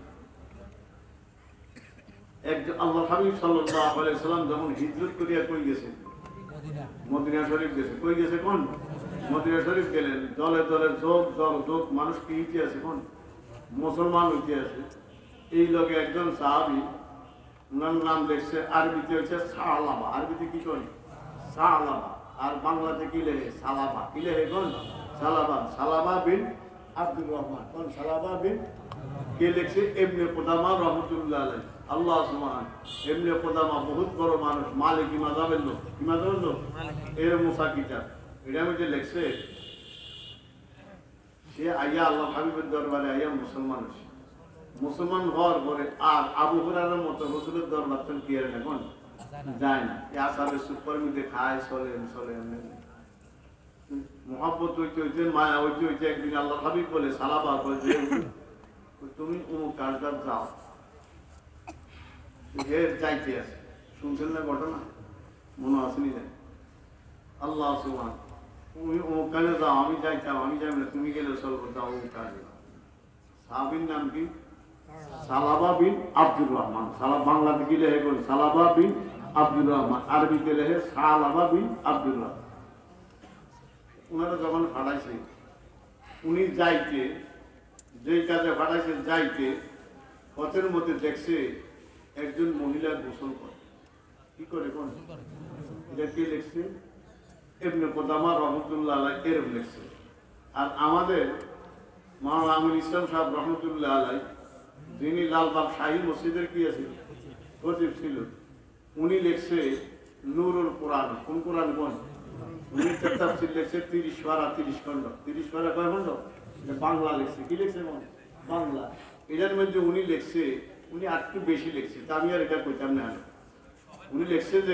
একজন আল্লাহর হাবিব সাল্লাল্লাহু আলাইহি সাল্লাম যখন হিজরত করিয়া কই গেছেন, মদিনা শরীফ গেছে। কই গেছে কোন? মদিনা শরীফ গেলেন। দলে দলে যোগ মানুষ কি হইতে আছে কোন মুসলমান হইতে আছে। এই লোকে একজন সাহাবী, ওনার নাম দেখছে আরবিতে হচ্ছে সালাবা। আরবিতে কি কোন সালাবা, আর বাংলাতে কি লেখে সালাবা। কি লেখে কোন সালাবা। সালাবা বিন আব্দুর রহমান। কোন সালাবা বিন, কে লিখছে? ইবনে কুদামা রাহমাতুল্লাহ আলাইহি। আল্লাহ সুবহান। ইবনে কুদামা বহুত বড় মানুষ, মালিকি মাযহাবের লোক। কি মাযহাবের লোক? এর মুসা কিতাব এটা মধ্যে লিখছে, সে আইয়া আল্লাহ হাবিবের দরবারে আইয়া মুসলমান হয়েছে। মুসলমান হওয়ার পরে আর আবু হুরায়রার মতো রাসূলের দরবার তো কি আর এখন যায় না। এই আসারের সুপার মধ্যে খায় চলে মোহাব্বত হইতে হইতে মায়া হইতে হইতে একদিন আল্লাহ হাবিব বলে সালাবা বলে, তুমি অমুক কাজটা যাও, যাইতে আছে। শুনছেন না ঘটনা? মনে আসেনি যায়। আল্লাহ সুবহান, তুমি অমুক কাজে যাও, আমি যাইতাম, আমি যাই না, তুমি গেলে চলবো, যাও অমুক কাজে। সাহাবীর নাম কি? সালাবা বিন আব্দুর রহমান। বাংলাতে কি লেখে কোন সালাবা বিন আব্দুর রহমান, আরবিতে লেখে সালাবা বিন আব্দুর রহমান। উনারা যখন ফাটাইছে, উনি যাইতে, যেই কাজে ফাটাইছে যাইতে, পথের মধ্যে দেখছে একজন মহিলা গোসল করে। কি করে কোন? এটা কে লিখছে? ইবনে কুদামা রাহমাতুল্লাহ আলাইহি এরকম লিখছে। আর আমাদের মাওলানা আমির ইসলাম সাহেব রহমতুল্লাহ আলাইহি, যিনি লালবাগ শাহী মসজিদের কি আছে খতিব ছিল, উনি লিখছে নূরুল কোরআন। কোন কোরআন কোন? উনি তাফসীর লিখছে 30 পারা 30 খণ্ড। 30 পারা কয় খণ্ড? বাংলা লিখছে। কি লিখছে কোন? বাংলা। এটার মধ্যে উনি লিখছে, উনি আর একটু বেশি লিখছে, তা আমি আর এটা কইতাম না। উনি লিখছে যে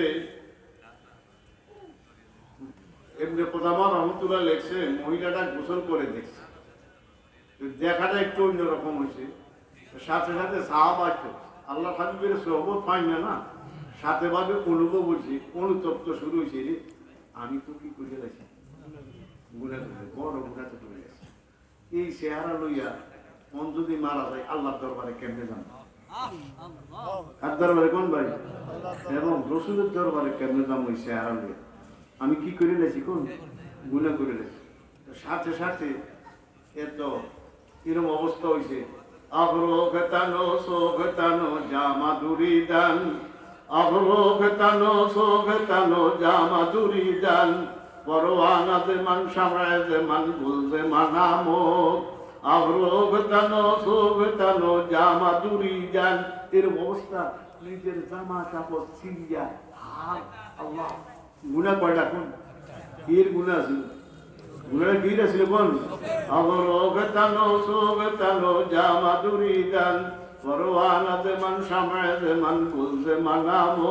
ইবনে কুদামা রাহমাতুল্লাহ লিখছে, মহিলাটা গোসল করে দেখছে, দেখাটা একটু অন্যরকম হয়েছে। সাথে সাথে সাহাবা আল্লাহ হাবিবের সোহবত পাই না, সাথে ভাবে অনুভব হয়েছে, অনুতপ্ত শুরু হয়েছে, আমি তো কি করে গেছি, গুণা বড় গুণা তো করে গেছে। এই চেহারা লইয়া মন যদি মারা যায়, আল্লাহর দরবারে কেমনে যান? কার দরবারে কোন ভাই? এবং রসুলের দরবারে কেমনে যাম? ওই চেহারা লইয়া আমি কি করে গেছি, কোন গুণা করে গেছি। সাথে সাথে এত এরকম অবস্থা হয়েছে। আবরোগতানো সোগতানো জামাদুরি দান, আবরোগতানো সোগতানো জামাদুরি দান, পরওয়ানা দে মান সামরায় দে মান গুল দে মানামো, আবরোগতানো সোগতানো জামাদুরি দান। এরকম অবস্থা, নিজের জামা কাপড় ছিঁড়িয়া হাত। আল্লাহ গুনাহ কয়টা কোন? এর গুনাহ আছে। গুনাহটা কি ছিল কোন? আবরোগতানো সোগতানো জামাদুরি দান, পরওয়ানা দে মান সামরায় দে মান গুল দে মানামো।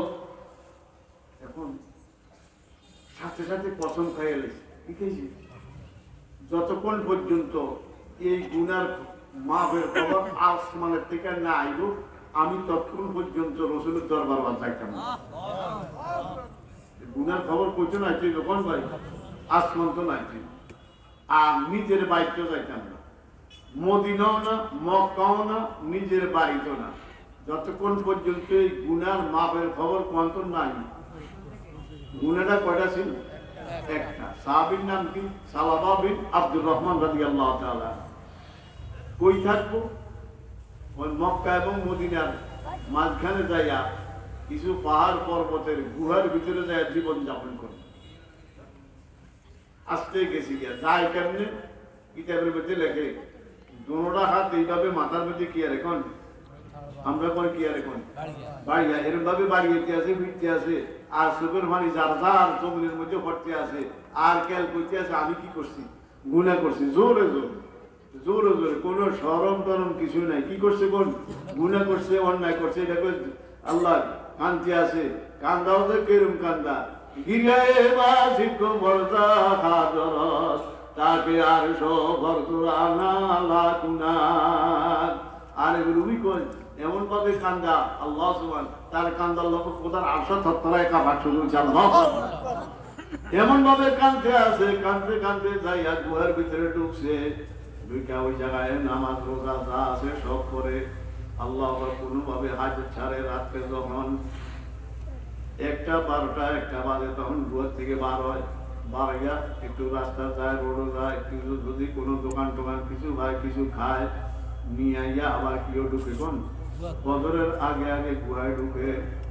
এখন সাথে সাথে কসম খাইয়া লেছে। কি খেয়েছি? যতক্ষণ পর্যন্ত এই গুনার মাফের খবর আসমানের থেকে না আইব, আমি ততক্ষণ পর্যন্ত রসুলের দরবার যাইতাম না। গুনার খবর পর্যন্ত আইতে যখন ভাই আসমান তো নাইতে, আর নিজের বাড়িতেও যাইতাম না, মদিনাও না, মক্কাও না, নিজের বাড়িতেও না, যতক্ষণ পর্যন্ত এই গুনার মাফের খবর কোন নাই। গুনাহটা কয়টা ছিল? একটা। সাহাবীর নাম কি? সালাবা বিন আব্দুর রহমান রাদিয়াল্লাহু তাআলা। কই থাকবো? ওই মক্কা এবং মদিনার মাঝখানে যাইয়া কিছু পাহাড় পর্বতের গুহার ভিতরে যায় জীবন যাপন করে। আসতে গেছি গিয়া যায় কেমনে, কিতাবের মধ্যে লেখে দোনোটা হাত এইভাবে মাথার মধ্যে কি আর এখন আমরা কোন কি আর এখন বাড়িয়া এরকম ভাবে বাড়িয়েতে আছে, ফিরতে আছে, আর চোখের পানি যার যার জমিনের মধ্যে পড়তে আছে, আর খেয়াল করতে আছে আমি কি করছি, গুনাহ করছি, জোরে জোরে জোরে জোরে, কোনো শরম টরম কিছু নাই। কি করছে, কোন গুনাহ করছে, অন্যায় করছে, এটা আল্লাহ কান্দতে আছে। কান্দাও তো কেরম কান্দা, গিরায়ে বাসিক বর্দা হাজরত তাকে আর সবরতুরানা লাকুনাত। আর রুবি কই এমন ভাবে কান্দা আল্লাহ সুবহান তার কান্দার লোক কোথার আশা থরথরায় কাঁপা শুরু হয়েছে। আল্লাহ এমন ভাবে কান্দতে আছে, কান্দতে কান্দতে যাইয়া গুহার ভিতরে ঢুকছে, ঢুকা ওই জায়গায় নামাজ রোজা যা আছে সব করে আল্লাহ কোনোভাবে হাজার ছাড়ে। রাত্রে যখন 1টা 12টা 1টা বাজে তখন গুহার থেকে বার হয়, বাড়িয়া একটু রাস্তা যায়, রোডও যায়, কিছু যদি কোনো দোকান টোকান কিছু ভাই কিছু খায় নিয়ে আইয়া আবার কেউ ঢুকে কোন বছরের আগে আগে গুহায় ঢুকে।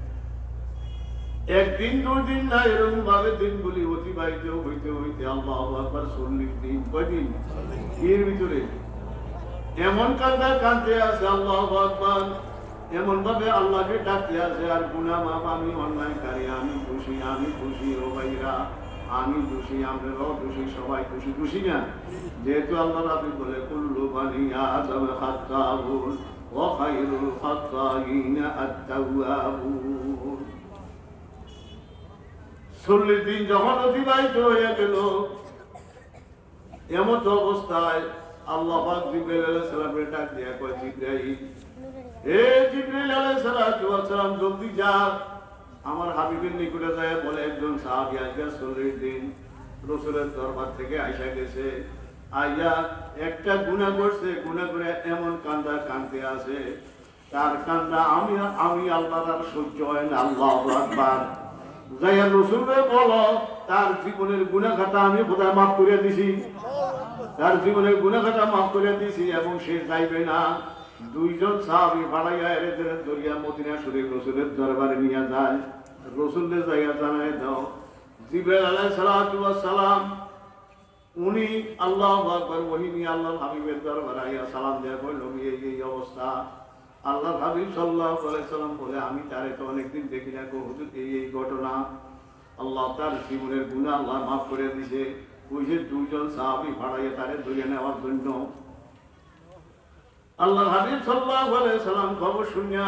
একদিন 2 দিন না এরকম ভাবে দিনগুলি অতিবাহিত হইতে হইতে আল্লাহু আকবার 40 দিন। কয়দিন এর ভিতরে এমন কান্দা কাঁদতে আছে আল্লাহু আকবার, এমন ভাবে আল্লাহকে ডাকতে আছে আর গুনাহ মাফ, আমি অন্যায়কারী, আমি খুশি, আমি খুশি, ও ভাইরা আমি খুশি, আমরাও খুশি, সবাই খুশি, খুশি না? যেহেতু আল্লাহ রাব্বি বলে কুল্লু বানি আদম খাত্তাবুন ওয়া খায়রুল খাত্তাইনা আত-তাওয়াবুন। 40 দিন যখন অতিবাহিত হয়ে গেল, এমন অবস্থায় আল্লাহ পাক জিবরাইল আলাইহিস সালামের ডাক দিয়া কয়, জিবরাইল, এ জিবরাইল আলাইহিস সালাম জলদি যা, আমার হাবিবের নিকটে যায় বলে একজন সাহাবী আজকে 40 দিন রাসূলের দরবার থেকে আইসা গেছে, আইয়া একটা গুনাহ করছে, গুনাহ করে এমন কান্দা কাঁদতে আছে, তার কান্দা আমি আল্লাহর আর সহ্য হয় না। আল্লাহু আকবার। যাইয়া রাসূলকে বলো তার জীবনের গুনাহ খাতা আমি খোদায় মাফ করে দিছি, তার জীবনের গুনাহ খাতা মাফ করে দিছি এবং সে যাইবে না। 2 জন সাহাবী ভাড়াইয়া এদের দরিয়া মদিনা শরীফ রাসূলের দরবারে নিয়ে যায়। রাসূলের জায়গা জানায় দাও, জিবরাইল আলাইহিস সালাম উনি আল্লাহু আকবার ওহী নিয়ে আল্লাহর হাবিবের দরবারে আইয়া সালাম দেয়া কইল, এই অবস্থা। আল্লাহর হাবিব সাল্লাল্লাহু আলাইহি সাল্লাম বলে, আমি তারে তো অনেকদিন দেখি না গো হুজুর, এই ঘটনা। আল্লাহ তার জীবনের গুনাহ আল্লাহ মাফ করে দিয়েছে। ওই যে 2 জন সাহাবী ভাড়াইয়া তারে ধরে নেওয়ার জন্য আল্লাহর হাবিব সাল্লাল্লাহু আলাইহি সাল্লাম খবর শুনিয়া,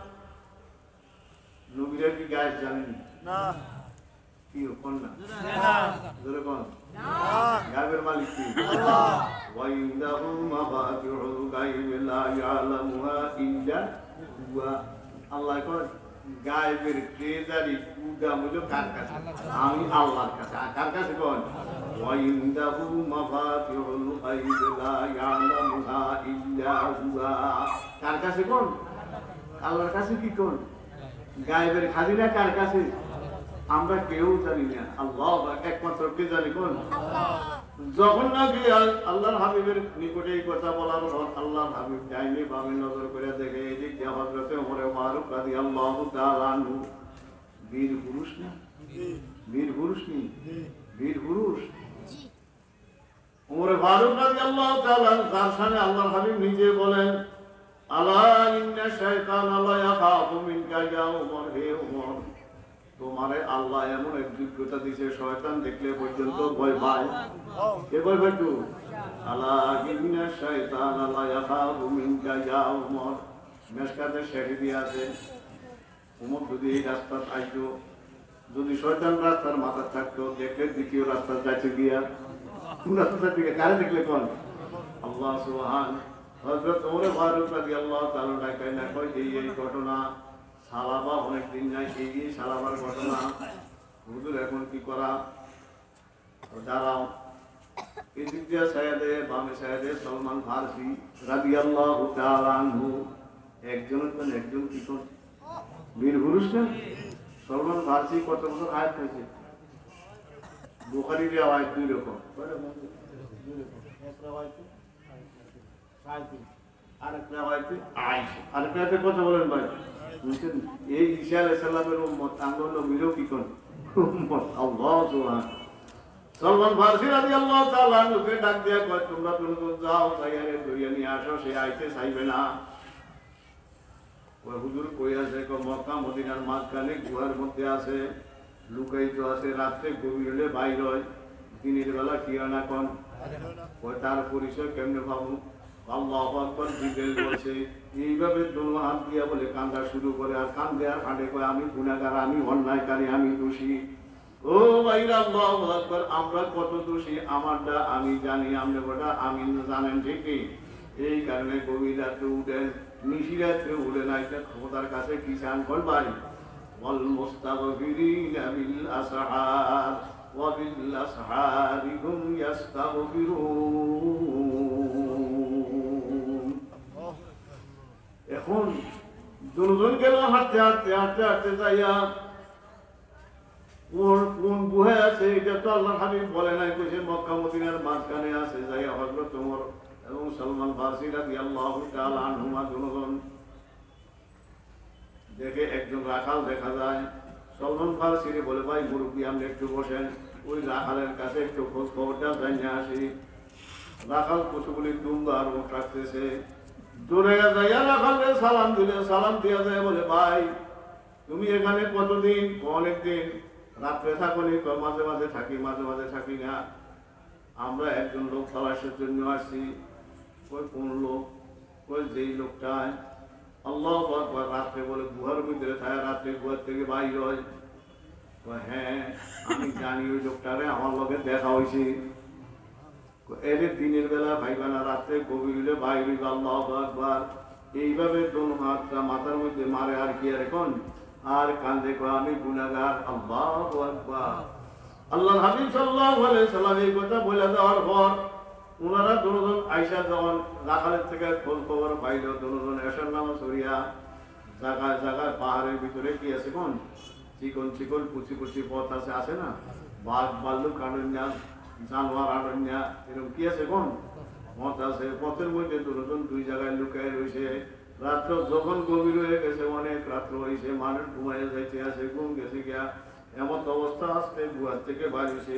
নবীরা কি গায়েব জানেন না? কি কোন না জোরে কোন না, গায়েবের মালিক কি? আল্লাহ। ওয়া ইনদাহু মাফাতিহুল গায়ব লা ইয়ালামুহা ইল্লা হুয়া। আল্লাহ কয় গায়েবের ট্রেজারি কুদা হলো কার কাছে? আমি আল্লাহর কাছে। কার কাছে কোন? ওয়া ইনদাহু মাফাতিহুল গায়ব লা ইয়ালামুহা ইল্লা হুয়া। কার কাছে কোন? আল্লাহর কাছে। কি কোন? গায়েবের খাজিনা কার কাছে? আমরা কেউ জানি না, আল্লাহ একমাত্র কে জানি কোন? আল্লাহ। যখন নাকি আল্লাহর হাবিবের নিকটে এই কথা বলার পর আল্লাহর হাবিব ডাইনে বামে নজর করে দেখে এই যে কে হযরত ওমর ফারুক রাদিয়াল্লাহু তাআলা আনহু, বীর পুরুষ না? বীর পুরুষ নি? বীর পুরুষ ওমর ফারুক রাদিয়াল্লাহু তাআলা তার সামনে আল্লাহর হাবিব নিজে বলেন, আলা ইন্না শাইতানা লা ইয়াখাফু মিনকা ইয়া ওমর, হে ওমর তোমারে আল্লাহ এমন এক যোগ্যতা দিয়েছে, শয়তান দেখলে পর্যন্ত ভয় পায়। কে ভয় পায়? তো আলা ইন্না শাইতানা লা ইয়াখাফু মিনকা ইয়া ওমর। মেশকাতে শেরি দিয়ে আছে, ওমর যদি এই রাস্তা আইতো, যদি শয়তান রাস্তার মাথা থাকতো, দেখলে দ্বিতীয় রাস্তা যাচ্ছে গিয়া কোন রাস্তা দিকে কারে দেখলে কোন? আল্লাহ সুবহান। হযরত ওমর ফারুক রাদিয়াল্লাহু তাআলা ডাকাই না কই এই ঘটনা সালাবা অনেকদিন নাই, এই সালাবার ঘটনা হুজুর এখন কি করা? দাঁড়াও। এদিক দিয়ে সাইয়েদে বামে সাইয়েদে সালমান ফারসি রাদিয়াল্লাহু তাআলা আনহু, একজনের কোন একজন কি কোন বীর পুরুষ না? সালমান ফারসি কত বছর আয়াত হয়েছে? বুখারীর আয়াত 2 রকম, আরেকটা আয়াত আয়েশা, আরেকটা কত বলেন ভাই? বুঝছেন? এই ঈসা আলাইহিস সালামের উম্মত আঙ্গন নবীরও কি কোন উম্মত। আল্লাহু সুবহান। সালমান ফারসি রাদিয়াল্লাহু তাআলা আনহুকে ডাক দিয়া কয় তোমরা দুজন যাও যাইয়ারে ধরিয়া নিয়ে আসো, সে আইতে চাইবে না। ওই হুজুর কই আছে? মক্কা মদিনার মাঝখানে গুহার মধ্যে আছে, লুকায়িত আছে, রাত্রে গভীর হলে বাইর হয়, দিনের বেলা কি হয় না কোন। ওই তার পরিচয় কেমনে পাবো? আল্লাহু আকবার। জিবরিল বলছে এইভাবে দোনো হাত দিয়া বলে কান্দা শুরু করে, আর কান্দে আর কাঁদে কয় আমি গুনাহগার, আমি অন্যায়কারী, আমি দোষী। ও ভাইরা আল্লাহু আকবার, আমরা কত দোষী আমারটা আমি জানি, আপনি ওটা আমি জানেন ঠিকই। এই কারণে গভীর রাত্রে উঠেন, নিশি রাত্রে উঠে না, এটা খোদার কাছে কি চান কোন ভাই? ওয়াল মুস্তাগফিরিনা বিল আসহার ওয়া বিল আসহারি হুম ইস্তাগফিরুন। এখন দুজন গেল হাঁটতে হাঁটতে হাঁটতে হাঁটতে যাইয়া কোন গুহায় আছে এটা তো আল্লাহ হাবিব বলে নাই, কইছে মক্কা মদিনার মাঝখানে আছে। যাইয়া হযরত ওমর এবং সালমান ফারসি রাদিয়াল্লাহু তাআলা আনহুমা দুজন দেখে একজন রাখাল দেখা যায়। সালমান ফারসি বলে ভাই মুরব্বী আপনি একটু বসেন, ওই রাখালের কাছে একটু খোঁজ খবরটা জানিয়ে আসি। রাখাল কতগুলি দুম্বা আর উট রাখতেছে, দূরে যাইয়া রাখালে সালাম দিলে, সালাম দিয়া যায় বলে ভাই তুমি এখানে কতদিন? অনেকদিন। রাত্রে থাকো নি? মাঝে মাঝে থাকি, মাঝে মাঝে থাকি না। আমরা একজন লোক তালাশের জন্য আসছি। কই কোন লোক? কই যেই লোকটায় আল্লাহু আকবার রাত্রে বলে গুহার ভিতরে থাকে, রাত্রে গুহার থেকে বাইর হয়। হ্যাঁ আমি জানি ওই লোকটারে, আমার লোকের দেখা হয়েছে। এদের দিনের বেলা ভাইবা না, রাত্রে গভীর হলে বাইর হইবে। আল্লাহু আকবার। এইভাবে দোনো হাতটা মাথার মধ্যে মারে আর কি আর এখন আর কান্দে কয় আমি গুনাহগার। আল্লাহু আকবার। আল্লাহর হাবিব সাল্লাল্লাহু আলাইহি সাল্লাম এই কথা বলে দেওয়ার পর ওনারা দুজন আয়েশা যখন রাখালের থেকে খোঁজ খবর পাইল, দুজন এশার নামাজ পড়িয়া জায়গায় জায়গায় পাহাড়ের ভিতরে কি আছে কোন চিকন চিকন কুচি কুচি পথ আছে, আছে না? বাঘ ভাল্লুক আড়ন্যা, জানোয়ার আড়ন্যা, এরকম কি আছে কোন পথ আছে। পথের মধ্যে দুজন দুই জায়গায় লুকায় রয়েছে। রাত্র যখন গভীর হয়ে গেছে, অনেক রাত্র হয়েছে, মানুষ ঘুমাইয়া যাইতে আছে, ঘুম গেছে গিয়া এমন অবস্থা আসতে গুহার থেকে বাড়িছে,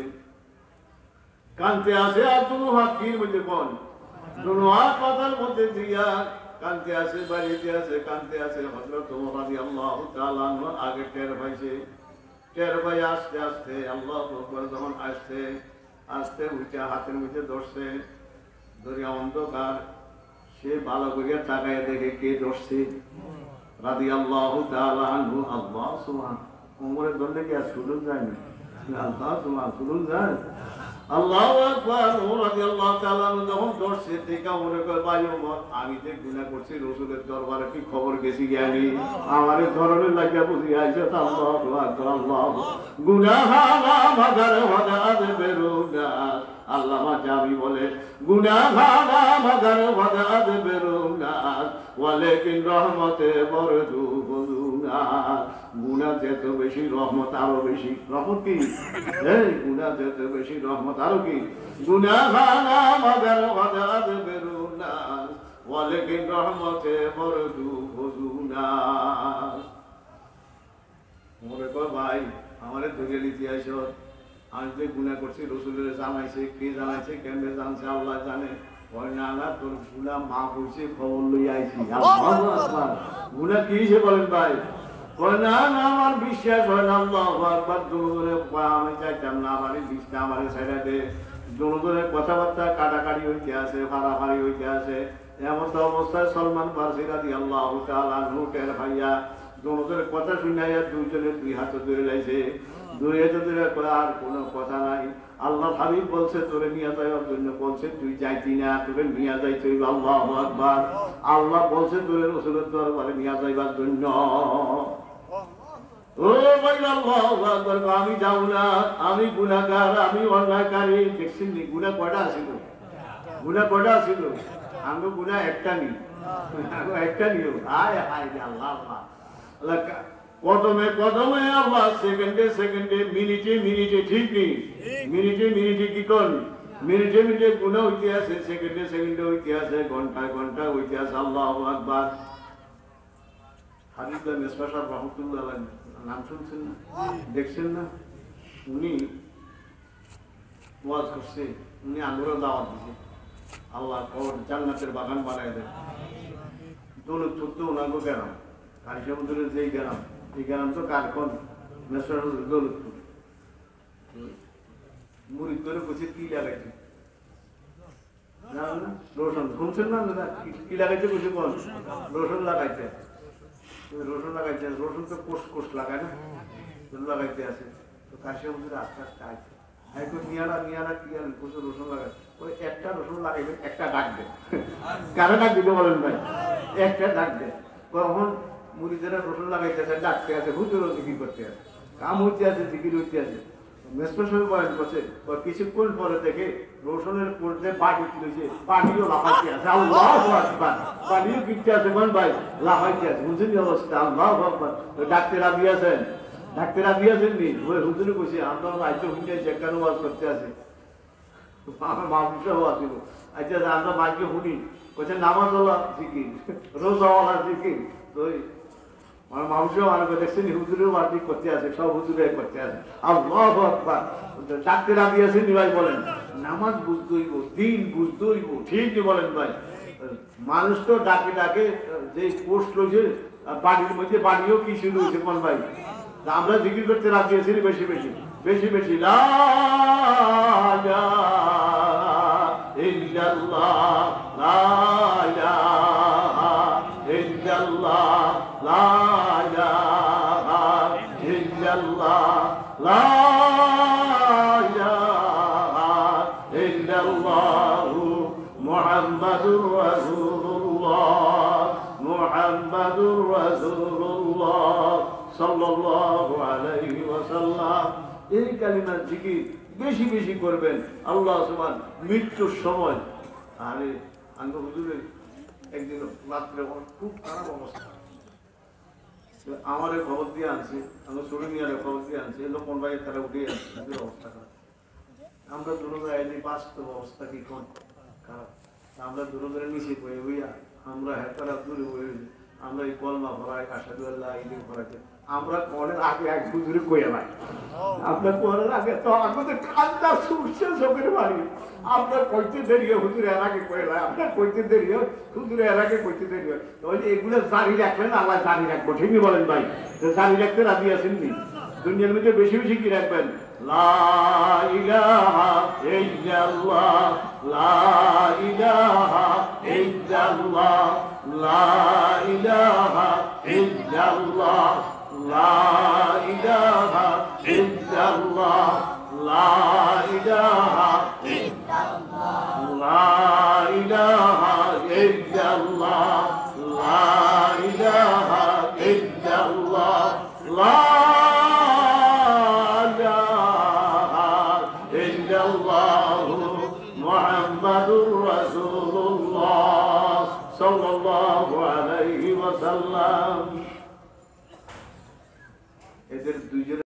কানতে আসে। আর দুনো হাত কির মধ্যে কোন দুনো হাত মাথার মধ্যে দিয়া কানতে আসে, বাড়িতে আসে, কানতে আসে। হযরত ওমর রাদিয়াল্লাহু তাআলা আনহু আগে টের পাইছে। টের পাই আস্তে আস্তে আল্লাহু আকবার যখন আসছে, আস্তে উঠে হাতের মধ্যে ধরছে, ধরিয়া অন্ধকার সে ভালো করিয়া তাকায় দেখে কে ধরছে। রাদিয়াল্লাহু তাআলা আনহু। আল্লাহ সুবহান। ওমরের ধরলে কি আর সুযোগ যায়নি? আল্লাহ সুবহান, সুযোগ যায়। আল্লাহু আকবার। ওমর রাদিয়াল্লাহু তাআলা আনহু যখন ধরছে দেখা মনে করে ভাই ওমর আমি যে গুনাহ করছি, রাসূলের দরবারে কি খবর গেছি জ্ঞানী, আমারে ধরনের লাগিয়া বুঝি আইছে। আল্লাহু আকবার। আল্লাহ গুনাহ মাগার ওয়াদাদ বেরুনা। আল্লামা জামি বলে গুনাহ মাগার ওয়াদাদ বেরুনা ওয়ালাকিন রহমতে বরদু বদুনা। গুনাহ যত বেশি রহমত আরো বেশি। রহমত কি? এই গুনাহ যত বেশি রহমত আরো কি? গুনাহ মাগার ওয়াদাদ বেরুনা ওয়ালাকিন রহমতে বরদু বদুনা। মনে কর ভাই আমারে ধরে লিতে আইছো, আমি যে গুনাহ করছি রাসূলের জানাইছে, কে জানাইছে, কেমনে জানছে আল্লাহ জানে। কয় না না তোর গুনাহ মাফ হইছে, খবর লই আইছি। আল্লাহু আকবার। গুনাহ কি হইছে বলেন ভাই? কয় না না আমার বিশ্বাস হয় না। আল্লাহু আকবার। দুজনে আমি চাইতাম না আমারে বিশ্বাস আমারে ছাইড়া দে। দুজনে কথাবার্তা কাটাকাটি হইতে আছে, ফাড়াফাড়ি হইতে আছে। এমন তো অবস্থায় সালমান ফারসি রাদিয়াল্লাহু তাআলা আনহু টের ভাইয়া দুজনের কথা শুনাইয়া দুইজনে দুই হাত ধরে লাইছে। দুই হাত ধরে আর কোনো কথা নাই। আল্লাহ হাবিব বলছে তোরে নিয়ে যাওয়ার জন্য, বলছে তুই যাইতি না, তোরে নিয়ে যাইতে হইবে। আল্লাহু আকবার। আল্লাহ বলছে তোরে রাসূলের দরবারে নিয়ে যাইবার জন্য। ও ভাই আল্লাহু আকবার। আমি যাও না, আমি গুনাহগার, আমি অন্যায়কারী। দেখছেন নি গুনাহ কয়টা ছিল? গুনাহ কয়টা ছিল? আমগো গুনাহ একটা নি, আমগো একটা নিও। হায় হায় আল্লাহ আল্লাহ। কদমে কদমে আল্লাহ, সেকেন্ডে সেকেন্ডে, মিনিটে মিনিটে, ঠিক নেই মিনিটে মিনিটে কি কর, মিনিটে মিনিটে গুনাহ হইতে আছে, সেকেন্ডে সেকেন্ডে হইতে আছে, ঘন্টায় ঘন্টায় হইতে আছে। আল্লাহু আকবার। হাবিবুল্লাহ মেসবা সাহেব রহমতুল্লাহ আলাইহি নাম শুনছেন না, দেখছেন না? উনি ওয়াজ করছে, উনি আঙ্গুরের দাওয়াত দিছে, আল্লাহ কবর জান্নাতের বাগান বানায় দেন। দৌলতপুর তো ওনাগো গ্রাম, কালী সমুদ্রের যেই গ্রাম, এই গ্রাম তো কারখন মেসবা দৌলতপুর। মুড়ি করে বসে কি লাগাইছে রসুন, শুনছেন না? কি লাগাইছে বসে বল, রসুন লাগাইছে, রসুন লাগাইছে। রসুন তো কোষ কোষ লাগায় না, লাগাইতে আছে। তো কাশি আমাদের আস্তে আস্তে আইছে, এখন নিয়ারা নিয়ারা কি আর প্রচুর রসুন লাগায়। ওই একটা রসুন লাগাইবে, একটা ডাক দেয়। কারা ডাক দিতে বলেন ভাই? একটা ডাক দেয়। তখন মুড়িদেরা রসুন লাগাইতে আছে, ডাকতে আছে, হুজুরও জিকির করতে আছে, কাম হইতে আছে, জিকির হইতে আছে। কিছুক্ষণ পরে থেকে রসুনের পড়তে বাটি তুলেছে, পানিও লাফাইতে আছে, আল্লাহু আকবার, পানিও কিনতে আছে কোন ভাই, লাফাইতে আছে। বুঝছেন অবস্থা? আল্লাহু আকবার। ডাক্তাররা দিয়েছেন, ডাক্তাররা দিয়েছেন নি, ওই হুজুরে কইছে আমরা রাজ্য হুঁজে যেখানে ওয়াজ করতে আছে, আমার মাহবুবসাহ আসিল। আচ্ছা আমরা মাইকে শুনি, কইছে নামাজ ওলা জিকির, রোজাওয়ালা জিকির। তো আমার মাহবুবসাহ আর দেখছেন হুজুরেও ওয়াজি করতে আছে, সব হুজুরে করতে আছে, আল্লাহু আকবার। ডাক্তাররা দিয়েছেন নি ভাই, বলেন নামাজ বুঝতে হইব, দিন বুঝতে হইব, ঠিকই বলেন ভাই। মানুষ তো ডাকে ডাকে যে পোস্ট রয়েছে বাড়ির মধ্যে, বাড়িও কি শুরু হয়েছে কোন ভাই? আমরা জিকির করতে রাজি আছি বেশি বেশি বেশি বেশি, লা ইলাহা ইল্লাল্লাহ, লা ইলাহা ইল্লাল্লাহ, লা ইলাহা ইল্লাল্লাহ, লা ইলাহা ইল্লাল্লাহ, মুহাম্মাদুর রাসূলুল্লাহ, মুহাম্মাদুর রাসূলুল্লাহ সাল্লাল্লাহু আলাইহি ওয়াসাল্লাম। এই কালিমার জিকির বেশি বেশি করবেন। আল্লাহ সুবহান মৃত্যুর সময়, আরে আঙ্গ হুজুরে একদিন রাত্রে খুব খারাপ অবস্থা, আমারে খবর দিয়ে আনছে, আমার ছোট মিয়ারে খবর দিয়ে আনছে, এলো কোন ভাই তারা উঠে আসছে, অবস্থা খারাপ। আমরা দূরে আইনি, বাস্তব অবস্থা কি কোন খারাপ। আমরা দূরে নিচে বয়ে হইয়া আমরা হেতারা দূরে বয়ে, আমরা এই কলমা ভরাই, আসাদু আল্লাহ ইলিম ভরাইতে, আমরা কলের আগে এক হুজুরে কইয়া ভাই, আপনার কলের আগে তো আমাদের কান্দা সুরছে চোখের বাড়ি, আপনার কইতে দেরি হয় হুজুরে এর আগে কয়ে ভাই, আপনার কইতে দেরি হয় হুজুরে এর আগে কইতে দেরি হয়। ওই যে এগুলো জারি রাখলেন, আল্লাহ জারি রাখবো, ঠিকই বলেন ভাই। জারি রাখতে রাজি আছেন নি? দুনিয়ার মধ্যে বেশি বেশি কি রাখবেন? লা ইলাহা ইল্লাল্লাহ, লা ইলাহা ইল্লাল্লাহ, লা ইলাহা ইল্লাল্লাহ, লা ইলাহা ইল্লাল্লাহ, লা ইলাহা ইল্লাল্লাহ, লা ইলাহা ইল্লাল্লাহ, লা ইলাহা ইল্লাল্লাহ, লা মুহাম্মাদুর রাসূলুল্লাহ সাল্লাল্লাহু আলাইহি ওয়াসাল্লাম। এদের দুইজন